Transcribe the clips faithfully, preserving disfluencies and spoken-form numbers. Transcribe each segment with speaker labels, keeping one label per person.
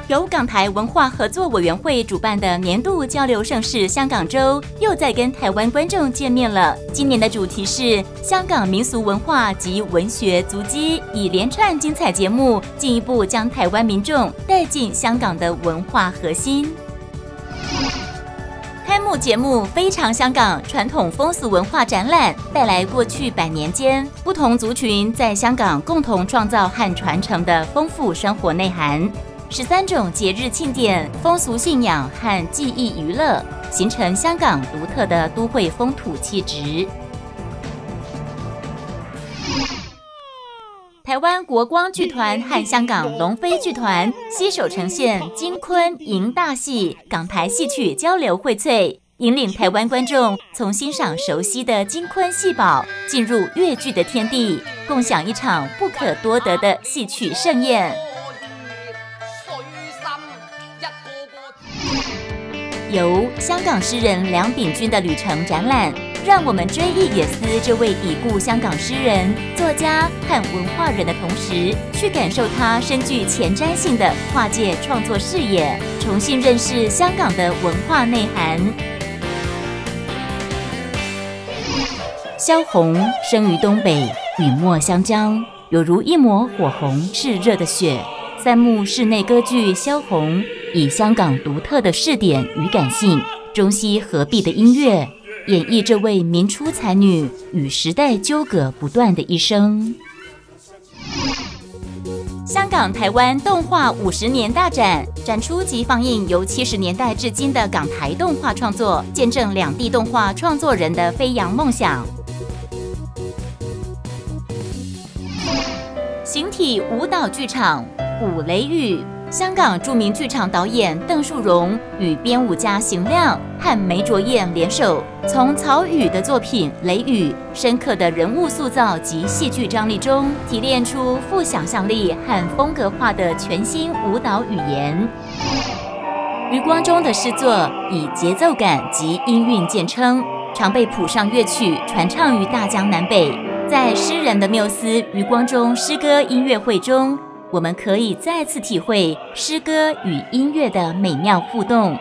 Speaker 1: 由港台文化合作委员会主办的年度交流盛事香港周又再跟台湾观众见面了。今年的主题是香港民俗文化及文学足迹，以连串精彩节目进一步将台湾民众带进香港的文化核心。开幕节目非常香港传统风俗文化展览，带来过去百年间不同族群在香港共同创造和传承的丰富生活内涵。十三种节日庆典、风俗信仰和记忆娱乐，形成香港独特的都会风土气质。台湾国光剧团和香港龙飞剧团携手呈现金昆银大戏港台戏曲交流荟萃，引领台湾观众从欣赏熟悉的金昆戏宝，进入粤剧的天地，共享一场不可多得的戏曲盛宴。由香港诗人梁秉钧的旅程展览，让我们追忆也思这位已故香港诗人、作家和文化人的同时，去感受他深具前瞻性的跨界创作视野，重新认识香港的文化内涵。萧红生于东北，与墨相将，有如一抹火红炽热的血。三幕室内歌剧《萧红》以香港独特的视点与感性、中西合璧的音乐，演绎这位民初才女与时代纠葛不断的一生。香港台湾动画五十年大展展出及放映由七十年代至今的港台动画创作，见证两地动画创作人的飞扬梦想。形体舞蹈剧场舞雷雨，香港著名剧场导演邓树荣与编舞家邢亮和梅卓燕联手，从曹禺的作品《雷雨》深刻的人物塑造及戏剧张力中，提炼出富想象力和风格化的全新舞蹈语言。余光中的诗作以节奏感及音韵见称，常被谱上乐曲传唱于大江南北。在诗人的缪斯余光中诗歌音乐会中，我们可以再次体会诗歌与音乐的美妙互动。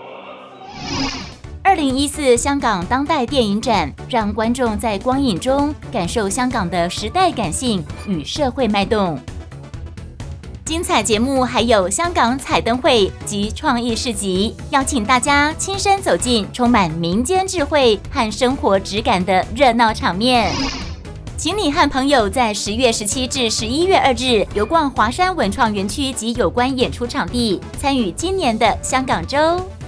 Speaker 1: 二零一四香港当代电影展让观众在光影中感受香港的时代感性与社会脉动。精彩节目还有香港彩灯会及创意市集，邀请大家亲身走进充满民间智慧和生活质感的热闹场面。请你和朋友在十月十七至十一月二日游逛华山文创园区及有关演出场地，参与今年的香港周。